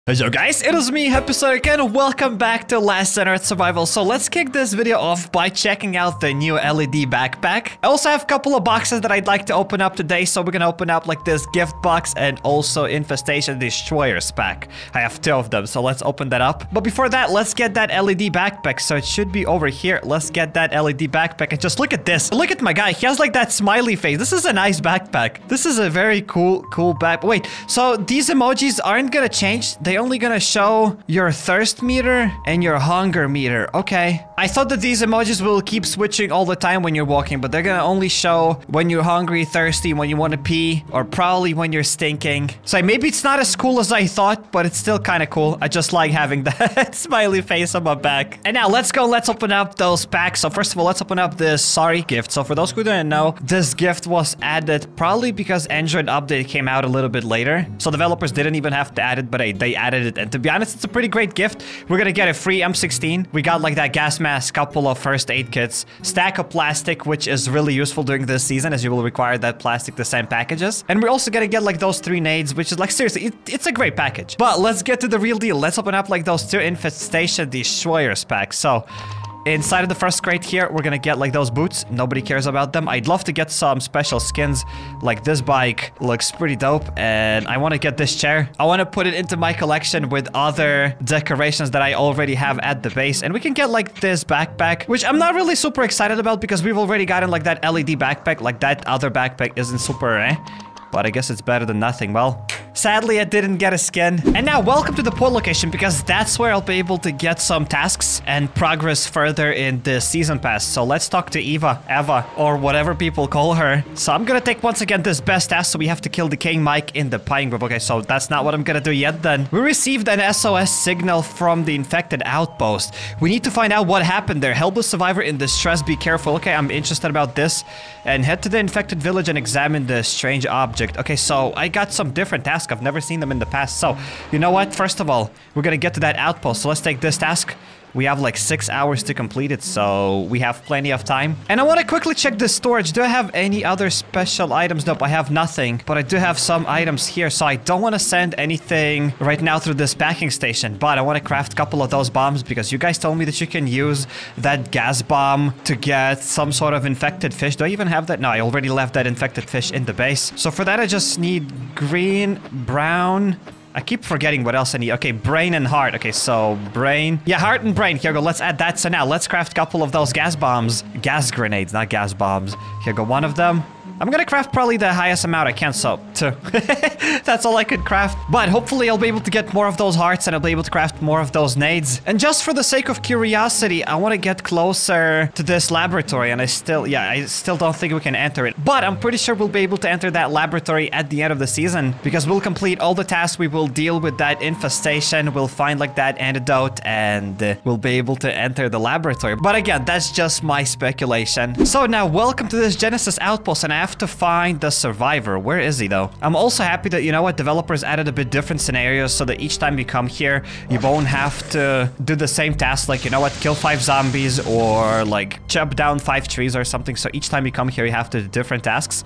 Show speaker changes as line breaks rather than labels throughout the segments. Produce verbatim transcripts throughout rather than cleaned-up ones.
Yo guys, it is me, Happystar again. Welcome back to Last on Earth Survival. So let's kick this video off by checking out the new L E D backpack. I also have a couple of boxes that I'd like to open up today. So we're gonna open up like this gift box and also Infestation Destroyers pack. I have two of them, so let's open that up. But before that, let's get that L E D backpack. So it should be over here. Let's get that L E D backpack and just look at this. Look at my guy. He has like that smiley face. This is a nice backpack. This is a very cool, cool back. Wait, so these emojis aren't gonna change. They only gonna show your thirst meter and your hunger meter. Okay. I thought that these emojis will keep switching all the time when you're walking, but they're gonna only show when you're hungry, thirsty, when you want to pee, or probably when you're stinking. So maybe it's not as cool as I thought, but it's still kind of cool. I just like having that smiley face on my back. And now let's go. Let's open up those packs. So first of all, let's open up this sorry gift. So for those who don't know, this gift was added probably because Android update came out a little bit later. So developers didn't even have to add it, but hey, they added it. And to be honest, it's a pretty great gift. We're gonna get a free M sixteen. We got like that gas mask, couple of first aid kits, stack of plastic, which is really useful during this season as you will require that plastic to send packages. And we're also gonna get like those three nades, which is like seriously, it, it's a great package. But let's get to the real deal. Let's open up like those two Infestation Destroyers packs. So inside of the first crate here, we're gonna get like those boots. Nobody cares about them. I'd love to get some special skins. Like this bike looks pretty dope, and I want to get this chair. I want to put it into my collection with other decorations that I already have at the base. And we can get like this backpack, which I'm not really super excited about because we've already gotten like that L E D backpack. Like that other backpack isn't super eh, but I guess it's better than nothing. Well, sadly, I didn't get a skin. And now, welcome to the port location, because that's where I'll be able to get some tasks and progress further in the season pass. So let's talk to Eva, Eva, or whatever people call her. So I'm gonna take once again this best task. So we have to kill the King Mike in the Pine Grove. Okay, so that's not what I'm gonna do yet then. We received an S O S signal from the infected outpost. We need to find out what happened there. Help a survivor in distress, be careful. Okay, I'm interested about this. And head to the infected village and examine the strange object. Okay, so I got some different tasks. I've never seen them in the past. So, you know what? First of all, we're gonna get to that outpost. So let's take this task. We have like six hours to complete it, so we have plenty of time. And I want to quickly check the storage. Do I have any other special items? Nope, I have nothing. But I do have some items here, so I don't want to send anything right now through this packing station. But I want to craft a couple of those bombs because you guys told me that you can use that gas bomb to get some sort of infected fish. Do I even have that? No, I already left that infected fish in the base. So for that, I just need green, brown... I keep forgetting what else I need. Okay, brain and heart. Okay, so brain. Yeah, heart and brain. Here we go. Let's add that. So now let's craft a couple of those gas bombs. Gas grenades, not gas bombs. Here we go. One of them. I'm gonna craft probably the highest amount I can, so two. That's all I could craft. But hopefully I'll be able to get more of those hearts and I'll be able to craft more of those nades. And just for the sake of curiosity, I want to get closer to this laboratory. And I still, yeah, I still don't think we can enter it. But I'm pretty sure we'll be able to enter that laboratory at the end of the season because we'll complete all the tasks. We will deal with that infestation. We'll find like that antidote and uh, we'll be able to enter the laboratory. But again, that's just my speculation. So now welcome to this Genesis outpost, and I have to find the survivor. Where is he though? I'm also happy that, you know what, developers added a bit different scenarios so that each time you come here, you won't have to do the same task, like, you know what, kill five zombies or like chop down five trees or something. So each time you come here, you have to do different tasks.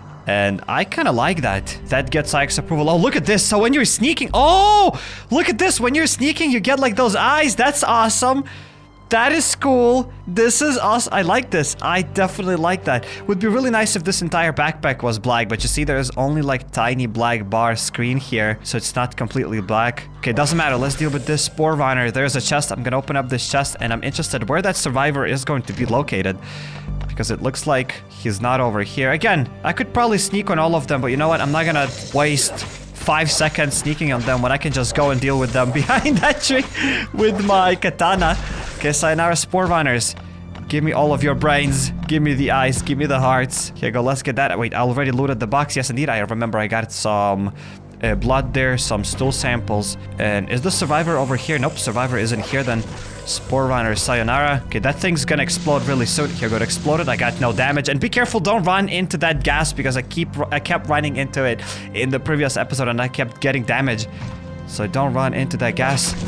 And I kind of like that. That gets Ike's approval. Oh, look at this. So when you're sneaking, oh, look at this. When you're sneaking, you get like those eyes. That's awesome. That is cool. This is awesome. I like this. I definitely like that. Would be really nice if this entire backpack was black, but you see there's only like tiny black bar screen here, so it's not completely black. Okay, doesn't matter. Let's deal with this spore runner. There's a chest. I'm gonna open up this chest, and I'm interested where that survivor is going to be located, because it looks like he's not over here. Again, I could probably sneak on all of them, but you know what? I'm not gonna waste five seconds sneaking on them when I can just go and deal with them behind that tree with my katana. Okay, sayonara spore runners. Give me all of your brains. Give me the eyes. Give me the hearts. Here you go. Let's get that. Wait, I already looted the box. Yes, indeed. I remember I got some uh, blood there, some stool samples. And is the survivor over here? Nope, survivor isn't here then. Spore runner, sayonara. Okay, that thing's gonna explode really soon. Here, go to explode it. I got no damage. And be careful, don't run into that gas because I keep I kept running into it in the previous episode and I kept getting damage. So don't run into that gas.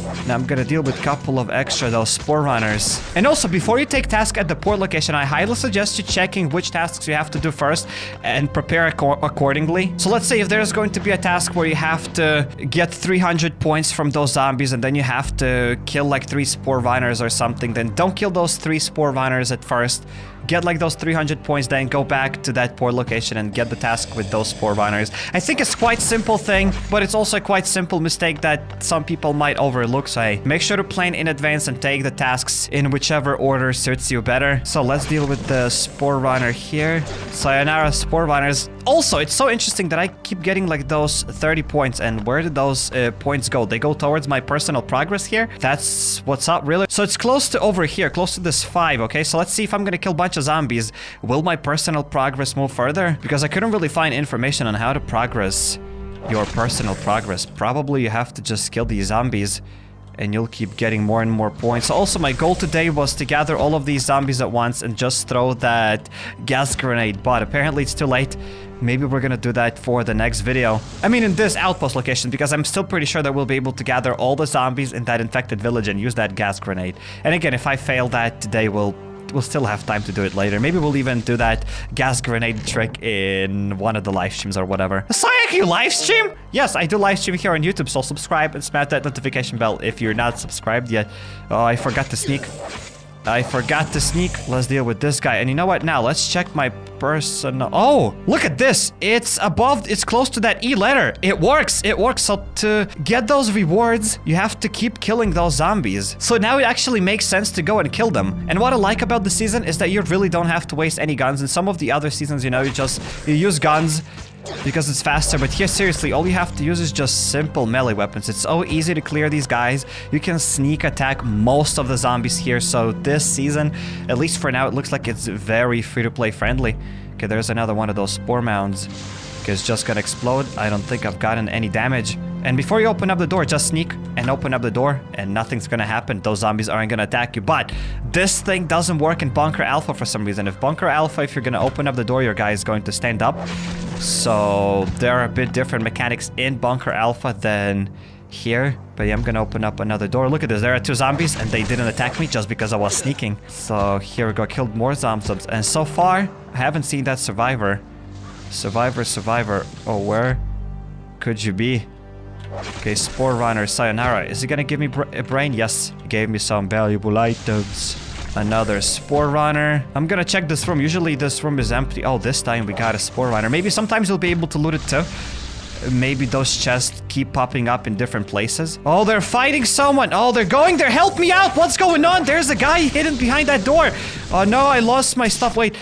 Now I'm gonna deal with a couple of extra those spore runners. And also, before you take task at the port location, I highly suggest you checking which tasks you have to do first and prepare ac accordingly. So let's say if there's going to be a task where you have to get three hundred points from those zombies and then you have to kill like three spore runners or something, then don't kill those three spore runners at first. Get like those three hundred points, then go back to that port location and get the task with those spore runners. I think it's quite simple thing, but it's also a quite simple mistake that some people might overlook. So hey, make sure to plan in advance and take the tasks in whichever order suits you better. So let's deal with the spore runner here. Sayonara spore runners. Also, it's so interesting that I keep getting like those thirty points, and where did those uh, points go? They go towards my personal progress here. That's what's up, really. So it's close to over here, close to this five. Okay, so let's see if I'm gonna kill a bunch of zombies. Will my personal progress move further? Because I couldn't really find information on how to progress your personal progress. Probably you have to just kill these zombies and you'll keep getting more and more points. Also, my goal today was to gather all of these zombies at once and just throw that gas grenade, but apparently it's too late. Maybe we're gonna do that for the next video. I mean, in this outpost location, because I'm still pretty sure that we'll be able to gather all the zombies in that infected village and use that gas grenade. And again, if I fail that today, we'll We'll still have time to do it later. Maybe we'll even do that gas grenade trick in one of the live streams or whatever. Sayak, you live stream? Yes, I do live stream here on YouTube, so subscribe and smash that notification bell if you're not subscribed yet. Oh, I forgot to sneak. I forgot to sneak. Let's deal with this guy. And you know what? Now, let's check my personal... Oh, look at this. It's above... It's close to that E letter. It works. It works. So to get those rewards, you have to keep killing those zombies. So now it actually makes sense to go and kill them. And what I like about the season is that you really don't have to waste any guns. In some of the other seasons, you know, you just... You use guns because it's faster, but here, seriously, all you have to use is just simple melee weapons. It's so easy to clear these guys. You can sneak attack most of the zombies here, so this season, at least for now, it looks like it's very free-to-play friendly. Okay, there's another one of those spore mounds. Okay, it's just gonna explode. I don't think I've gotten any damage. And before you open up the door, just sneak and open up the door and nothing's gonna happen. Those zombies aren't gonna attack you. But this thing doesn't work in Bunker Alpha for some reason. If Bunker Alpha, if you're gonna open up the door, your guy is going to stand up. So there are a bit different mechanics in Bunker Alpha than here. But yeah, I'm gonna open up another door. Look at this. There are two zombies and they didn't attack me just because I was sneaking. So here we go. Killed more zombies. And so far, I haven't seen that survivor. Survivor, survivor. Oh, where could you be? Okay, spore runner, sayonara. Is he gonna give me br a brain? Yes, he gave me some valuable items. Another spore runner. I'm gonna check this room. Usually this room is empty. Oh, this time we got a spore runner. Maybe sometimes you'll be able to loot it too. Maybe those chests keep popping up in different places. Oh, they're fighting someone. Oh, they're going there. Help me out. What's going on? There's a guy hidden behind that door. Oh, no, I lost my stuff. Wait,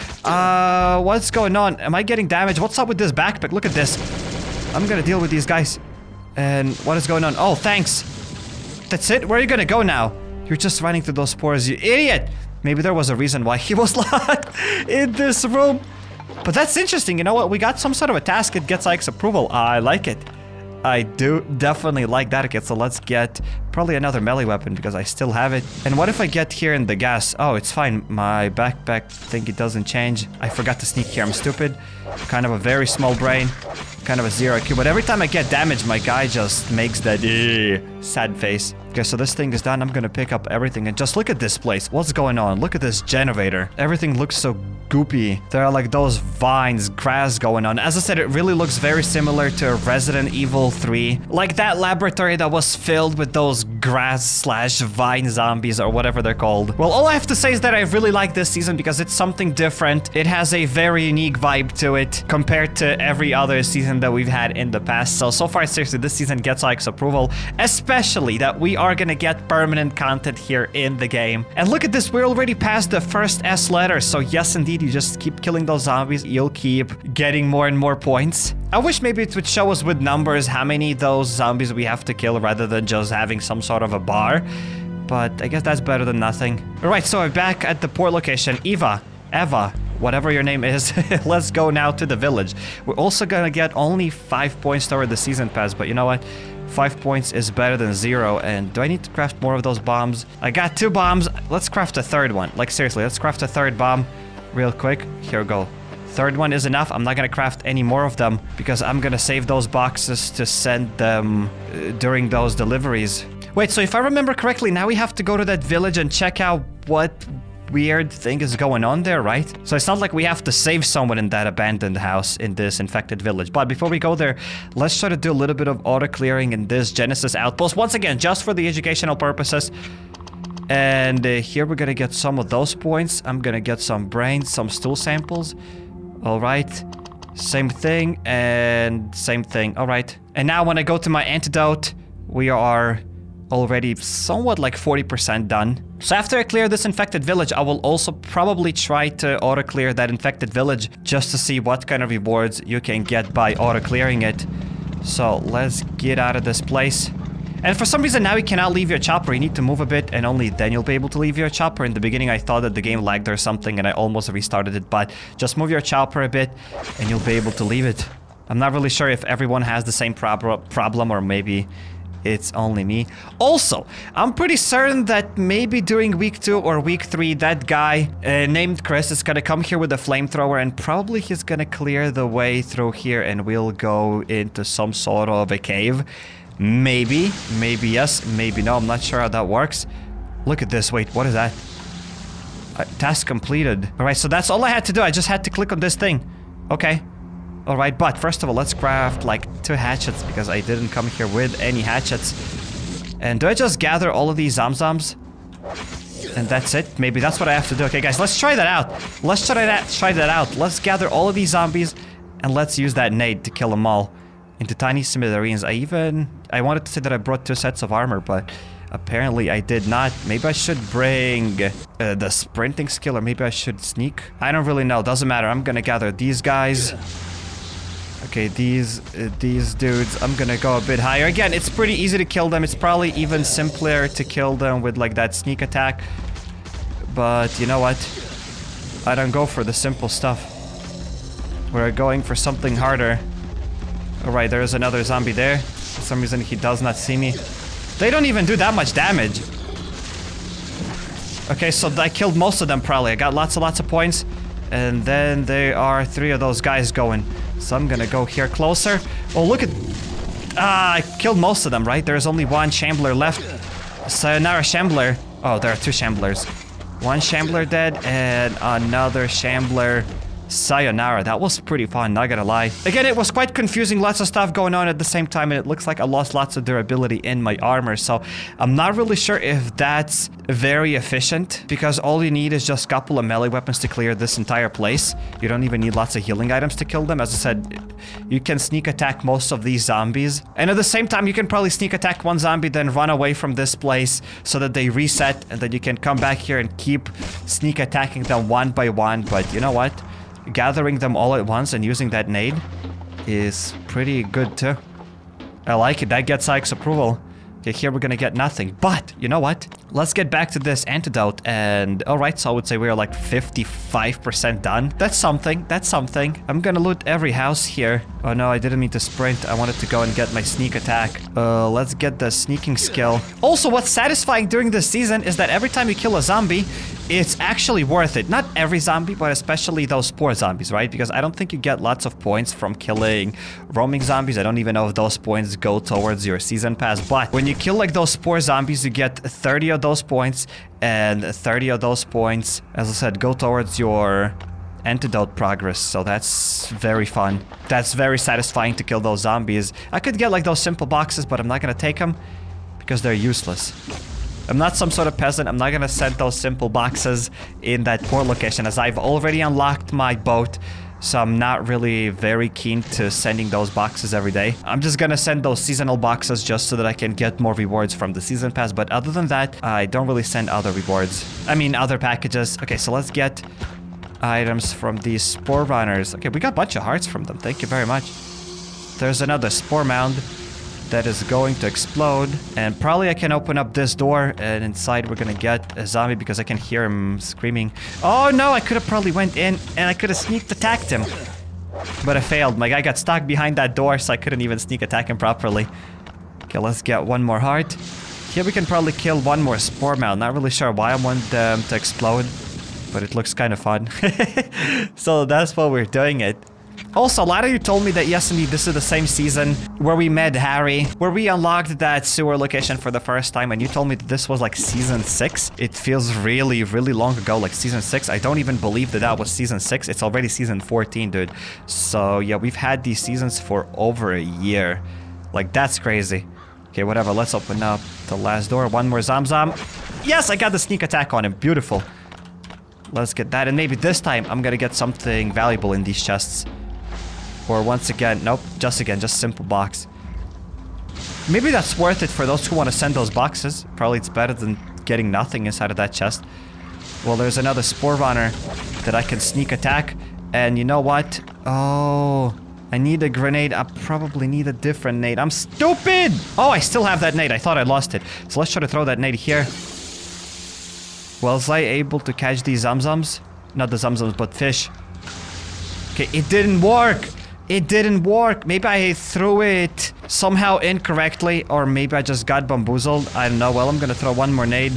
uh, what's going on? Am I getting damaged? What's up with this backpack? Look at this. I'm gonna deal with these guys. And what is going on? Oh, thanks. That's it? Where are you gonna go now? You're just running through those spores, you idiot. Maybe there was a reason why he was locked in this room. But that's interesting. You know what? We got some sort of a task. It gets Ike's approval. I like it. I do definitely like that. Okay, so let's get probably another melee weapon because I still have it. And what if I get here in the gas? Oh, it's fine. My backpack thing, it doesn't change. I forgot to sneak here. I'm stupid. Kind of a very small brain. Kind of a zero I Q. But every time I get damaged, my guy just makes that uh, sad face. Okay, so this thing is done. I'm gonna pick up everything and just look at this place. What's going on? Look at this generator. Everything looks so goopy. There are like those vines, grass going on. As I said, it really looks very similar to Resident Evil three. Like that laboratory that was filled with those grass slash vine zombies or whatever they're called. Well, all I have to say is that I really like this season because it's something different. It has a very unique vibe to it compared to every other season that we've had in the past. So, so far, seriously, this season gets Ike's approval, especially that we are gonna get permanent content here in the game. And look at this, we're already past the first S letter. So yes, indeed, you just keep killing those zombies. You'll keep getting more and more points. I wish maybe it would show us with numbers how many those zombies we have to kill rather than just having some sort of a bar. But I guess that's better than nothing. All right, so we're back at the port location. Eva, Eva, whatever your name is, let's go now to the village. We're also gonna get only five points toward the season pass, but you know what? Five points is better than zero. And do I need to craft more of those bombs? I got two bombs. Let's craft a third one. Like seriously, let's craft a third bomb real quick. Here we go. Third one is enough. I'm not gonna craft any more of them because I'm gonna save those boxes to send them uh, during those deliveries. Wait, so if I remember correctly, now we have to go to that village and check out what weird thing is going on there, right? So it's not like we have to save someone in that abandoned house in this infected village. But before we go there, let's try to do a little bit of auto clearing in this Genesis outpost. Once again, just for the educational purposes. And uh, here we're gonna get some of those points. I'm gonna get some brains, some stool samples. All right. Same thing and same thing. All right. And now when I go to my antidote, we are already somewhat like forty percent done. So after I clear this infected village, I will also probably try to auto clear that infected village just to see what kind of rewards you can get by auto clearing it. So let's get out of this place. And for some reason now you cannot leave your chopper. You need to move a bit and only then you'll be able to leave your chopper. In the beginning I thought that the game lagged or something and I almost restarted it, but just move your chopper a bit and you'll be able to leave it. I'm not really sure if everyone has the same prob problem or maybe it's only me. Also, I'm pretty certain that maybe during week two or week three, that guy uh, named Chris is gonna come here with a flamethrower and probably he's gonna clear the way through here and we'll go into some sort of a cave. Maybe, maybe yes, maybe no, I'm not sure how that works. Look at this, wait, what is that? Uh, task completed. All right, so that's all I had to do. I just had to click on this thing. Okay. All right, but first of all, let's craft like two hatchets because I didn't come here with any hatchets. And do I just gather all of these zomzoms? And that's it? Maybe that's what I have to do. Okay, guys, let's try that out. Let's try that, try that out. Let's gather all of these zombies and let's use that nade to kill them all into tiny smithereens. I even... I wanted to say that I brought two sets of armor, but apparently I did not. Maybe I should bring uh, the sprinting skill, or maybe I should sneak. I don't really know. Doesn't matter. I'm gonna gather these guys. Okay, these uh, these dudes, I'm gonna go a bit higher. Again, it's pretty easy to kill them. It's probably even simpler to kill them with like that sneak attack. But you know what? I don't go for the simple stuff. We're going for something harder. Alright, there's another zombie there. For some reason he does not see me. They don't even do that much damage. Okay, so I killed most of them probably. I got lots and lots of points. And then there are three of those guys going. So I'm gonna go here closer. Oh, look at... Ah, I killed most of them, right? There's only one Shambler left. Sayonara Shambler. Oh, there are two Shamblers. One Shambler dead and another Shambler. Sayonara. That was pretty fun, not gonna lie. Again, it was quite confusing, lots of stuff going on at the same time, and it looks like I lost lots of durability in my armor, so I'm not really sure if that's very efficient, because all you need is just a couple of melee weapons to clear this entire place. You don't even need lots of healing items to kill them. As I said, you can sneak attack most of these zombies, and at the same time, you can probably sneak attack one zombie, then run away from this place so that they reset, and then you can come back here and keep sneak attacking them one by one. But you know what? Gathering them all at once and using that nade is pretty good too. I like it. That gets Ike's approval. Okay, here we're gonna get nothing. But, you know what? Let's get back to this antidote and... Alright, so I would say we're like fifty-five percent done. That's something. That's something. I'm gonna loot every house here. Oh no, I didn't mean to sprint. I wanted to go and get my sneak attack. Uh, let's get the sneaking skill. Also, what's satisfying during this season is that every time you kill a zombie, it's actually worth it. Not every zombie, but especially those spore zombies, right? Because I don't think you get lots of points from killing roaming zombies. I don't even know if those points go towards your season pass. But when you kill like those spore zombies, you get thirty of those points. And thirty of those points, as I said, go towards your antidote progress. So that's very fun. That's very satisfying to kill those zombies. I could get like those simple boxes, but I'm not gonna take them because they're useless. I'm not some sort of peasant. I'm not gonna send those simple boxes in that poor location, as I've already unlocked my boat. So I'm not really very keen to sending those boxes every day. I'm just gonna send those seasonal boxes just so that I can get more rewards from the season pass. But other than that, I don't really send other rewards. I mean, other packages. Okay, so let's get items from these spore runners. Okay, we got a bunch of hearts from them. Thank you very much. There's another spore mound that is going to explode, and probably I can open up this door, and inside we're gonna get a zombie because I can hear him screaming. Oh no, I could have probably went in and I could have sneak attacked him, but I failed. My guy got stuck behind that door, so I couldn't even sneak attack him properly. Okay, let's get one more heart. Here we can probably kill one more spore mound. Not really sure why I want them to explode. but it looks kind of fun. So that's what we're doing it. Also, a lot of you told me that yes, indeed, this is the same season where we met Harry, where we unlocked that sewer location for the first time, and you told me that this was like season six. It feels really, really long ago, like season six. I don't even believe that that was season six. It's already season fourteen, dude. So yeah, we've had these seasons for over a year. Like, that's crazy. Okay, whatever. Let's open up the last door. One more Zamzam. Yes, I got the sneak attack on him. Beautiful. Let's get that, and maybe this time I'm gonna get something valuable in these chests. Or once again, nope, just again, just simple box. Maybe that's worth it for those who want to send those boxes. Probably it's better than getting nothing inside of that chest. Well, there's another Spore Runner that I can sneak attack. And you know what? Oh, I need a grenade. I probably need a different nade. I'm stupid! Oh, I still have that nade. I thought I lost it. So let's try to throw that nade here. Was I able to catch these Zamzams? Not the Zamzams, but fish. Okay, it didn't work! It didn't work. Maybe I threw it somehow incorrectly, or maybe I just got bamboozled. I don't know. Well, I'm gonna throw one more nade.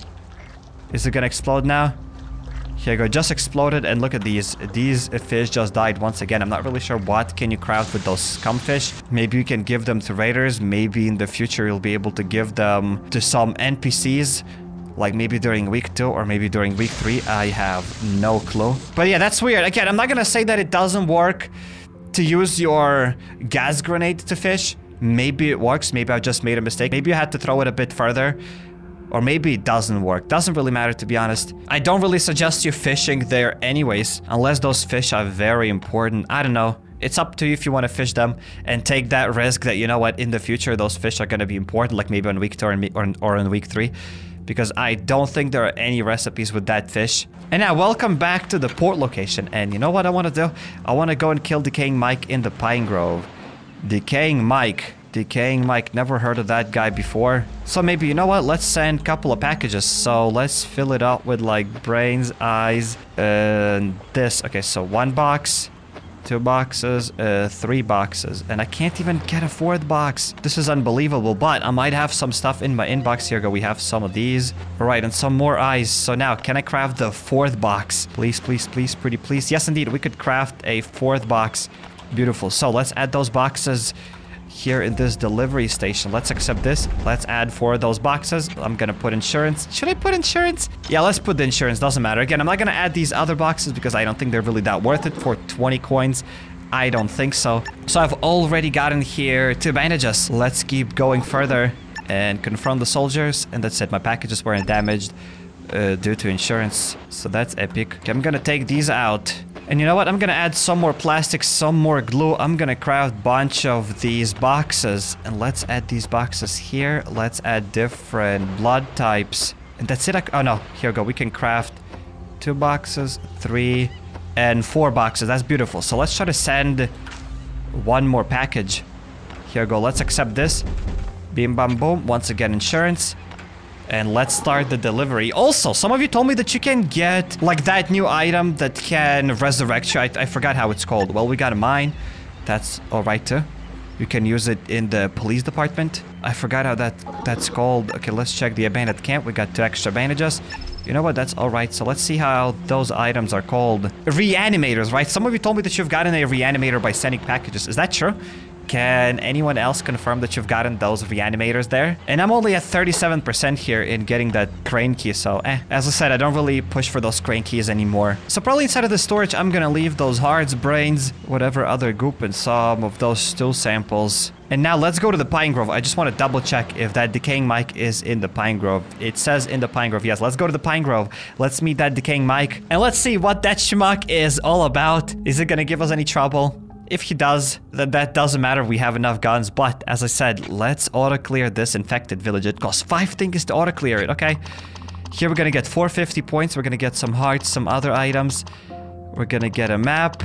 Is it gonna explode now? Here you go. Just exploded, and look at these. These fish just died once again. I'm not really sure what can you craft with those scumfish. Maybe you can give them to raiders. Maybe in the future you'll be able to give them to some N P Cs. Like maybe during week two or maybe during week three. I have no clue. But yeah, that's weird. Again, I'm not gonna say that it doesn't work to use your gas grenade to fish. Maybe it works. Maybe I just made a mistake. Maybe you had to throw it a bit further. Or maybe it doesn't work. Doesn't really matter, to be honest. I don't really suggest you fishing there anyways. Unless those fish are very important. I don't know. It's up to you if you want to fish them and take that risk that, you know what, in the future those fish are going to be important. Like maybe on week two or, or, or on week three. Because I don't think there are any recipes with that fish. And now, welcome back to the port location. And you know what I want to do? I want to go and kill Decaying Mike in the Pine Grove. Decaying Mike. Decaying Mike. Never heard of that guy before. So maybe, you know what? Let's send a couple of packages. So let's fill it up with like brains, eyes, and this. Okay, so one box. Two boxes, uh, three boxes, and I can't even get a fourth box. This is unbelievable, but I might have some stuff in my inbox. Here we go, we have some of these. All right, and some more eyes. So now, can I craft the fourth box? Please, please, please, pretty please. Yes, indeed, we could craft a fourth box. Beautiful. So let's add those boxes here in this delivery station. Let's accept this. Let's add four of those boxes. I'm gonna put insurance. Should I put insurance? Yeah, let's put the insurance. Doesn't matter. Again, I'm not gonna add these other boxes because I don't think they're really that worth it for twenty coins. I don't think so. So I've already gotten here two bandages. Let's keep going further and confront the soldiers. And that's it. My packages weren't damaged uh, due to insurance. So that's epic. Okay, I'm gonna take these out. And you know what? I'm gonna add some more plastic, some more glue. I'm gonna craft a bunch of these boxes. And let's add these boxes here. Let's add different blood types. And that's it. Oh no, here we go. We can craft two boxes, three, and four boxes. That's beautiful. So let's try to send one more package. Here we go. Let's accept this. Beam, bam, boom. Once again, insurance. And let's start the delivery. Also, some of you told me that you can get like that new item that can resurrect you. I, I forgot how it's called. Well, we got a mine. That's all right too. You can use it in the police department. I forgot how that that's called. Okay, let's check the abandoned camp. We got two extra bandages. You know what? That's all right. So let's see how those items are called. Reanimators, right? Some of you told me that you've gotten a reanimator by sending packages. Is that true? Can anyone else confirm that you've gotten those reanimators there? And I'm only at thirty-seven percent here in getting that crane key, so eh. As I said, I don't really push for those crane keys anymore. So probably inside of the storage, I'm gonna leave those hearts, brains, whatever other goop, and some of those stool samples. And now let's go to the Pine Grove. I just want to double check if that Decaying Mike is in the Pine Grove. It says in the Pine Grove. Yes, let's go to the Pine Grove. Let's meet that Decaying Mike. And let's see what that schmuck is all about. Is it gonna give us any trouble? If he does, then that doesn't matter. We have enough guns. But as I said, let's auto-clear this infected village. It costs five things to auto-clear it, okay? Here we're gonna get four hundred fifty points. We're gonna get some hearts, some other items. We're gonna get a map.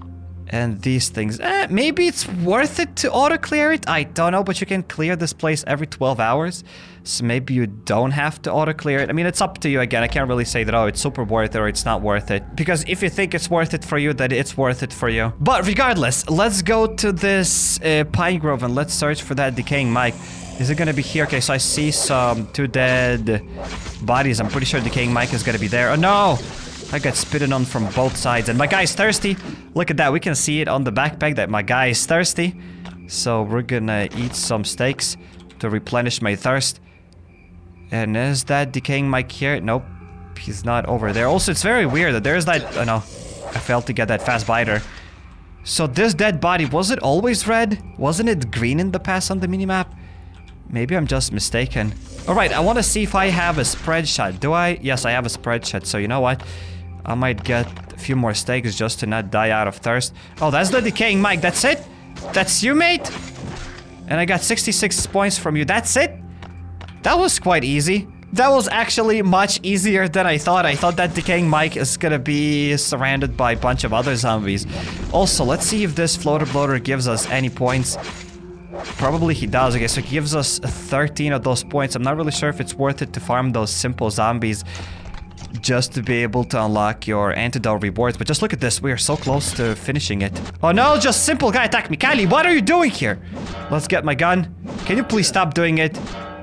And these things. Eh, maybe it's worth it to auto-clear it. I don't know, but you can clear this place every twelve hours. So maybe you don't have to auto-clear it. I mean, it's up to you again. I can't really say that, oh, it's super worth it or it's not worth it. Because if you think it's worth it for you, then it's worth it for you. But regardless, let's go to this uh, Pine Grove and let's search for that Decaying Mike. Is it gonna be here? Okay, so I see some two dead bodies. I'm pretty sure Decaying Mike is gonna be there. Oh, no! I got spitted on from both sides. And my guy's thirsty. Look at that. We can see it on the backpack that my guy is thirsty. So we're gonna eat some steaks to replenish my thirst. And is that decaying Mike here? Nope. He's not over there. Also, it's very weird that there's that... Oh, no. I failed to get that fast biter. So this dead body, was it always red? Wasn't it green in the past on the minimap? Maybe I'm just mistaken. Alright, I want to see if I have a spread shot. Do I? Yes, I have a spread shot. So you know what? I might get a few more steaks just to not die out of thirst. Oh, that's the decaying Mike. That's it? That's you, mate? And I got sixty-six points from you. That's it? That was quite easy. That was actually much easier than I thought. I thought that decaying Mike is gonna be surrounded by a bunch of other zombies. Also, let's see if this floater bloater gives us any points. Probably he does. Okay, so he gives us thirteen of those points. I'm not really sure if it's worth it to farm those simple zombies just to be able to unlock your antidote rewards. But just look at this. We are so close to finishing it. Oh no, just simple guy attack me. Kylie, what are you doing here? Let's get my gun. Can you please stop doing it?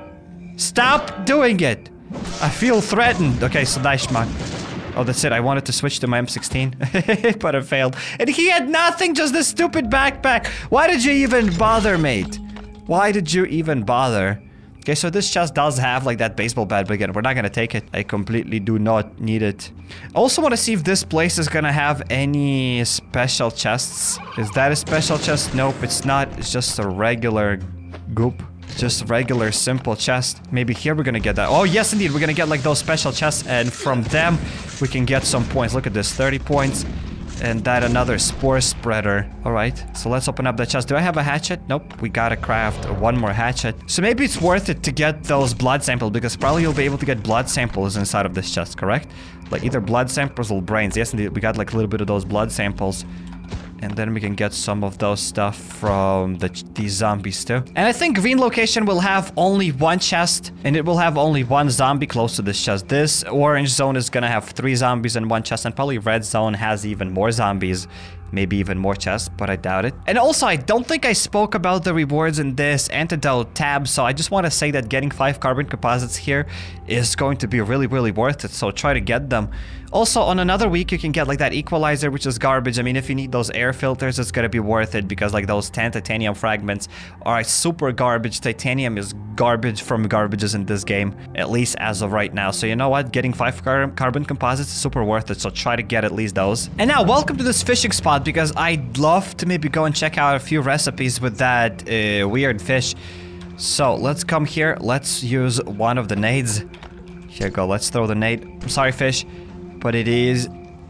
Stop doing it! I feel threatened. Okay, so nice, man. Oh, that's it. I wanted to switch to my M sixteen, but I failed. And he had nothing, just this stupid backpack. Why did you even bother, mate? Why did you even bother? Okay, so this chest does have like that baseball bat, but again, we're not gonna take it. I completely do not need it. I also want to see if this place is gonna have any special chests. Is that a special chest? Nope, it's not. It's just a regular goop. Just regular simple chest. Maybe here we're gonna get that. Oh yes, indeed, we're gonna get like those special chests, and from them we can get some points. Look at this, thirty points, and that another spore spreader. All right, so let's open up the chest. Do I have a hatchet? Nope. We gotta craft one more hatchet. So maybe it's worth it to get those blood samples, because probably you'll be able to get blood samples inside of this chest, correct? Like either blood samples or brains. Yes, indeed, we got like a little bit of those blood samples. And then we can get some of those stuff from the, these zombies too. And I think green location will have only one chest, and it will have only one zombie close to this chest. This orange zone is gonna have three zombies in one chest, and probably red zone has even more zombies. Maybe even more chests, but I doubt it. And also, I don't think I spoke about the rewards in this antidote tab, so I just want to say that getting five carbon composites here is going to be really, really worth it, so try to get them. Also, on another week, you can get like that equalizer, which is garbage. I mean, if you need those air filters, it's gonna be worth it, because like those ten titanium fragments are super garbage. Titanium is garbage from garbages in this game, at least as of right now. So you know what? Getting five car carbon composites is super worth it, so try to get at least those. And now, welcome to this fishing spot, because I'd love to maybe go and check out a few recipes with that uh, weird fish. So let's come here. Let's use one of the nades. Here you go. Let's throw the nade. I'm sorry, fish, but it is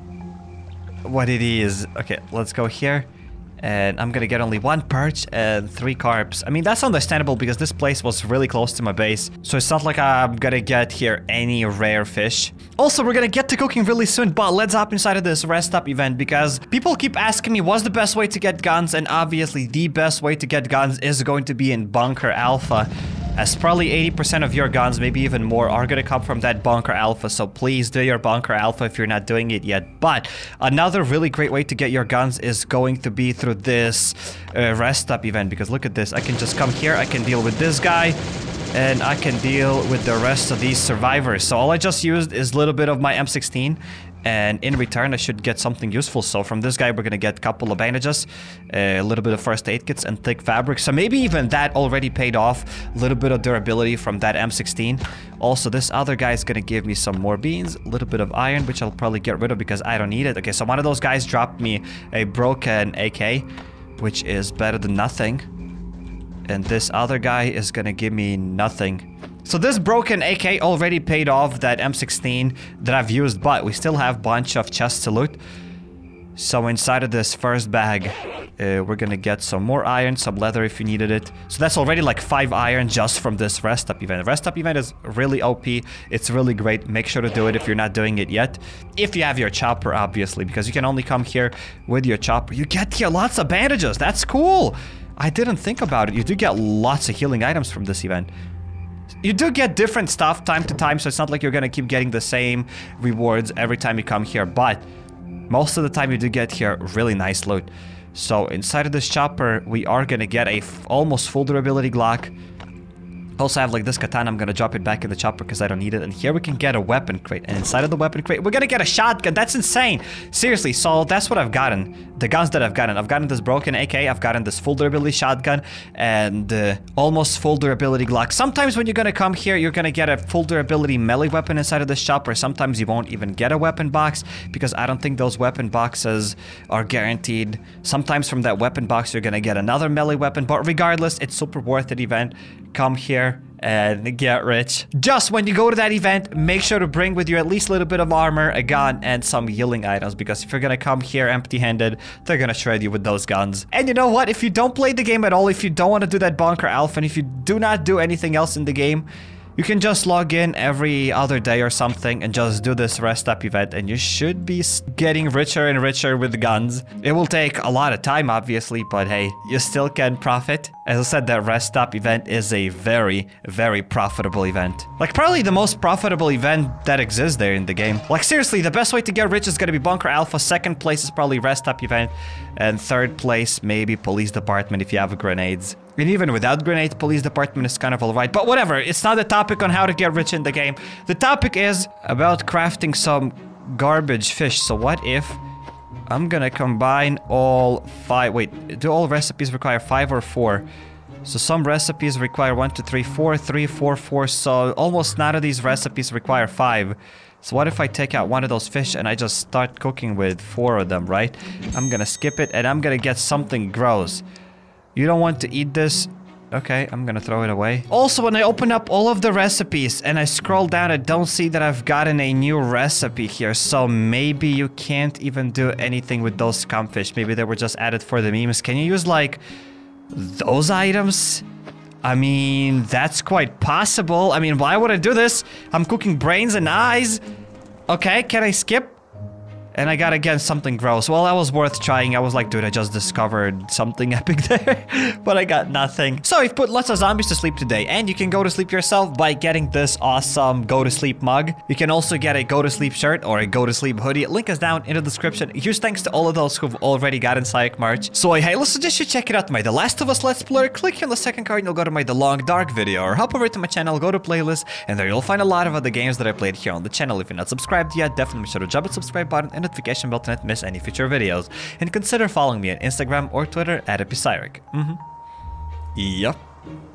what it is. Okay, let's go here. And I'm gonna get only one perch and three carps. I mean, that's understandable because this place was really close to my base. So it's not like I'm gonna get here any rare fish. Also, we're gonna get to cooking really soon, but let's hop inside of this rest up event, because people keep asking me what's the best way to get guns, and obviously the best way to get guns is going to be in Bunker Alpha. As probably eighty percent of your guns, maybe even more, are gonna come from that Bunker Alpha, so please do your Bunker Alpha if you're not doing it yet. But another really great way to get your guns is going to be through this uh, rest up event, because look at this. I can just come here, I can deal with this guy, and I can deal with the rest of these survivors. So all I just used is a little bit of my M sixteen, and in return I should get something useful. So from this guy we're gonna get a couple of bandages, a little bit of first aid kits, and thick fabric. So maybe even that already paid off. A little bit of durability from that M sixteen. Also, this other guy is gonna give me some more beans, a little bit of iron, which I'll probably get rid of because I don't need it. Okay, so one of those guys dropped me a broken A K, which is better than nothing. And this other guy is gonna give me nothing. So this broken A K already paid off that M sixteen that I've used, but we still have a bunch of chests to loot. So inside of this first bag, uh, we're gonna get some more iron, some leather if you needed it. So that's already like five iron just from this rest up event. The rest up event is really O P. It's really great. Make sure to do it if you're not doing it yet. If you have your chopper, obviously, because you can only come here with your chopper. You get here lots of bandages. That's cool. I didn't think about it. You do get lots of healing items from this event. You do get different stuff time to time, so it's not like you're gonna keep getting the same rewards every time you come here, but most of the time you do get here really nice loot. So inside of this chopper, we are gonna get a f almost full durability Glock, Also have like this katana. I'm gonna drop it back in the chopper because I don't need it. And here we can get a weapon crate. And inside of the weapon crate, we're gonna get a shotgun. That's insane. Seriously, so that's what I've gotten. The guns that I've gotten. I've gotten this broken A K. I've gotten this full durability shotgun. And uh, almost full durability Glock. Sometimes when you're gonna come here, you're gonna get a full durability melee weapon inside of the shop. Or sometimes you won't even get a weapon box. Because I don't think those weapon boxes are guaranteed. Sometimes from that weapon box, you're gonna get another melee weapon. But regardless, it's super worth it event. Come here and get rich. Just when you go to that event, make sure to bring with you at least a little bit of armor, a gun, and some healing items, because if you're gonna come here empty-handed, they're gonna shred you with those guns. And you know what? If you don't play the game at all, if you don't want to do that bunker alpha, and if you do not do anything else in the game, you can just log in every other day or something and just do this rest up event, and you should be getting richer and richer with the guns. It will take a lot of time, obviously, but hey, you still can profit. As I said, that rest up event is a very, very profitable event. Like, probably the most profitable event that exists there in the game. Like, seriously, the best way to get rich is gonna be bunker alpha. Second place is probably rest up event. And third place, maybe police department if you have grenades. And even without grenades, police department is kind of alright. But whatever, it's not the topic on how to get rich in the game. The topic is about crafting some garbage fish. So what if I'm gonna combine all five... Wait, do all recipes require five or four? So some recipes require one, two, three, four, three, four, four. So almost none of these recipes require five. So what if I take out one of those fish and I just start cooking with four of them, right? I'm gonna skip it and I'm gonna get something gross. You don't want to eat this? Okay, I'm gonna throw it away. Also, when I open up all of the recipes and I scroll down, I don't see that I've gotten a new recipe here. So maybe you can't even do anything with those scumfish. Maybe they were just added for the memes. Can you use, like, those items? I mean, that's quite possible. I mean, why would I do this? I'm cooking brains and eyes. Okay, can I skip? And I got, again, something gross. Well, that was worth trying. I was like, dude, I just discovered something epic there. But I got nothing. So we've put lots of zombies to sleep today. And you can go to sleep yourself by getting this awesome go to sleep mug. You can also get a go to sleep shirt or a go to sleep hoodie. Link is down in the description. Huge thanks to all of those who've already gotten Psych merch. So I highly suggest you check it out. My The Last of Us Let's Play. Click here on the second card and you'll go to my The Long Dark video. Or hop over to my channel, go to playlist. And there you'll find a lot of other games that I played here on the channel. If you're not subscribed yet, definitely make sure to drop the subscribe button and notification bell to not miss any future videos, and consider following me on Instagram or Twitter at Epicyric. Mm-hmm. Yup.